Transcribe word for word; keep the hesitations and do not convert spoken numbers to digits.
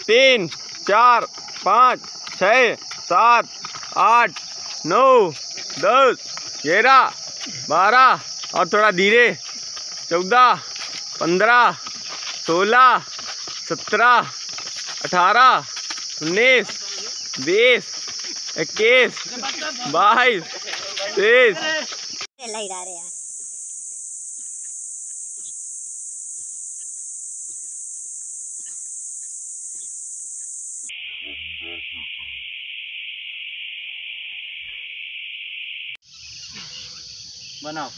तीन चार पाँच छः सात आठ नौ दस ग्यारह बारह और थोड़ा धीरे चौदह पंद्रह सोलह सत्रह अठारह उन्नीस बीस इक्कीस बाईस तेईस। बनाओ।